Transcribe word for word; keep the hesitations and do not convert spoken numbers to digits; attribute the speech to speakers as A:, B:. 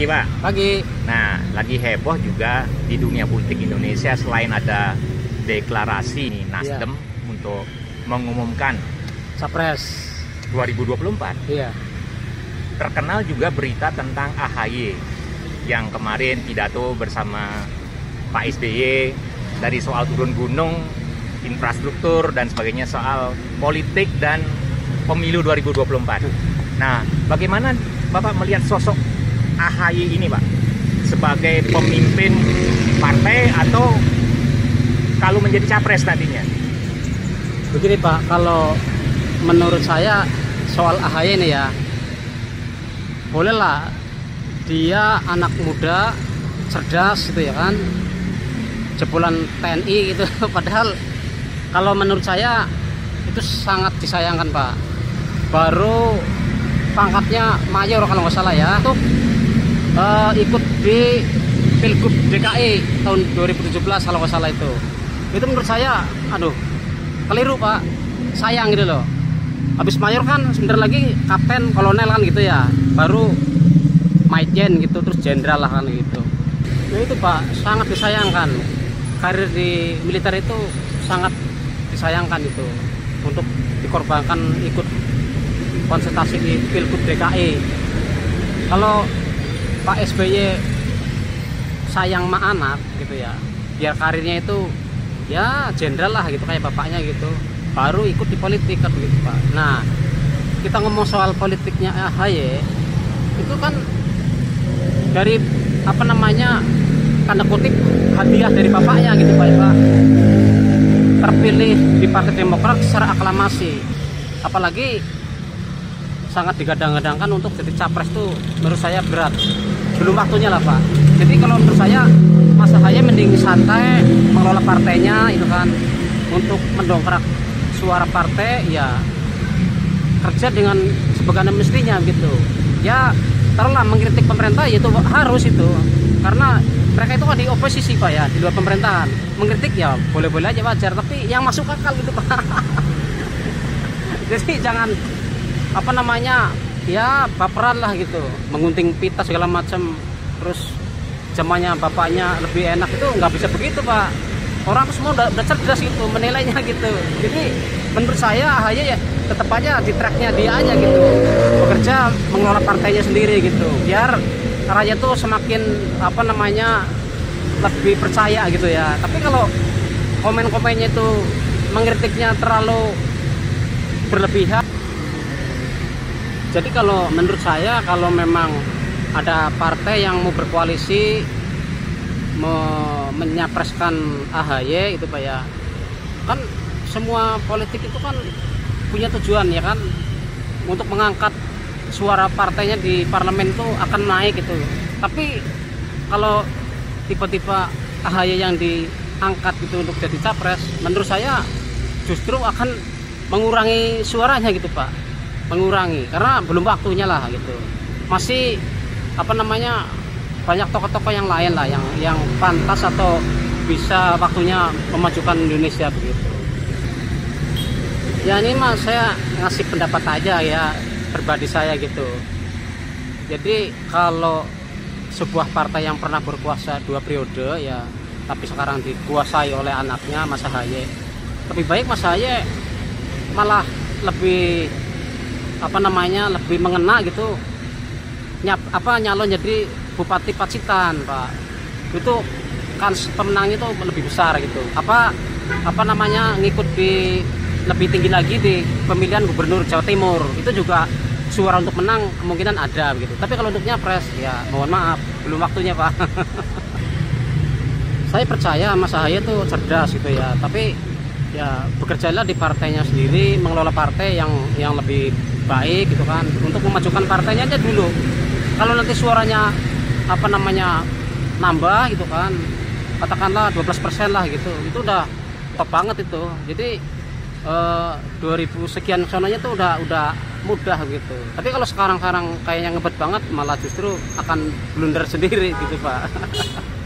A: Pak.
B: Pagi.
A: Nah, lagi heboh juga di dunia politik Indonesia selain ada deklarasi Nasdem yeah. untuk mengumumkan
B: Capres
A: dua ribu dua puluh empat.
B: Iya.
A: Terkenal juga berita tentang A H Y yang kemarin pidato bersama Pak S B Y dari soal turun gunung, infrastruktur dan sebagainya, soal politik dan pemilu dua ribu dua puluh empat. Nah, bagaimana Bapak melihat sosok A H Y ini, Pak? Sebagai pemimpin partai atau kalau menjadi capres nantinya?
B: Begini Pak, kalau menurut saya soal A H Y ini ya, bolehlah dia anak muda, cerdas gitu ya kan, jebolan T N I gitu. Padahal kalau menurut saya itu sangat disayangkan Pak. Baru pangkatnya mayor kalau nggak salah ya, untuk uh, ikut di Pilgub D K I tahun dua ribu tujuh belas kalau nggak salah itu. Itu menurut saya, aduh, keliru Pak, sayang gitu loh. Habis mayor kan sebentar lagi kapten, kolonel kan gitu ya, baru majen gitu, terus jenderal lah kan gitu. Nah itu Pak, sangat disayangkan. Karir di militer itu sangat disayangkan itu, untuk dikorbankan ikut konsultasi di Pilgub D K I. Kalau Pak S B Y sayang sama anak gitu ya, biar karirnya itu ya jenderal lah gitu kayak bapaknya gitu, baru ikut di politik kan begitu Pak. Nah, kita ngomong soal politiknya A H Y itu kan dari apa namanya, tanda kutip hadiah dari bapaknya gitu Pak, Pak. Terpilih di Partai Demokrat secara aklamasi, apalagi sangat digadang-gadangkan untuk jadi capres tuh menurut saya berat, belum waktunya lah Pak. Jadi kalau menurut saya Mas A H Y mending santai mengelola partainya itu kan, untuk mendongkrak suara partai ya, kerja dengan sebagaimana mestinya gitu ya. Taruhlah mengkritik pemerintah ya itu harus itu, karena mereka itu kan di oposisi Pak ya, di luar pemerintahan. Mengkritik ya boleh-boleh aja, wajar, tapi yang masuk akal gitu Pak. Jadi jangan apa namanya ya baperan lah gitu, mengunting pita segala macam, terus zamannya bapaknya lebih enak, itu nggak bisa begitu Pak. Orang semua udah, udah cerdas gitu menilainya gitu. Jadi menurut saya A H Y ya tetap aja di tracknya dia aja gitu, bekerja mengelola partainya sendiri gitu, biar rakyat tuh semakin apa namanya lebih percaya gitu ya. Tapi kalau komen-komennya itu mengkritiknya terlalu berlebihan, jadi kalau menurut saya kalau memang ada partai yang mau berkoalisi mau menyapreskan A H Y itu Pak ya, kan semua politik itu kan punya tujuan ya kan, untuk mengangkat suara partainya di parlemen itu akan naik gitu. Tapi kalau tiba-tiba A H Y yang diangkat gitu untuk jadi capres, menurut saya justru akan mengurangi suaranya gitu Pak, mengurangi, karena belum waktunya lah gitu. Masih apa namanya, banyak tokoh-tokoh yang lain lah yang yang pantas atau bisa waktunya memajukan Indonesia begitu. Ya ini mas saya ngasih pendapat aja ya, pribadi saya gitu. Jadi kalau sebuah partai yang pernah berkuasa dua periode ya, tapi sekarang dikuasai oleh anaknya Mas A H Y, lebih baik Mas A H Y malah lebih apa namanya lebih mengena gitu, nyap apa nyalon jadi Bupati Pacitan Pak. Itu kan pemenangnya itu lebih besar gitu, apa apa namanya ngikut di lebih tinggi lagi di pemilihan gubernur Jawa Timur, itu juga suara untuk menang kemungkinan ada gitu. Tapi kalau untuk nyapres ya mohon maaf belum waktunya Pak. Saya percaya Mas A H Y itu cerdas gitu ya, tapi ya bekerjalah di partainya sendiri, mengelola partai yang yang lebih baik gitu kan, untuk memajukan partainya aja dulu. Kalau nanti suaranya apa namanya nambah gitu kan, katakanlah dua belas persen lah gitu, itu udah top banget itu. Jadi eh, dua ribu sekian sonanya tuh udah udah mudah gitu. Tapi kalau sekarang-sekarang kayaknya ngebet banget, malah justru akan blunder sendiri gitu Pak.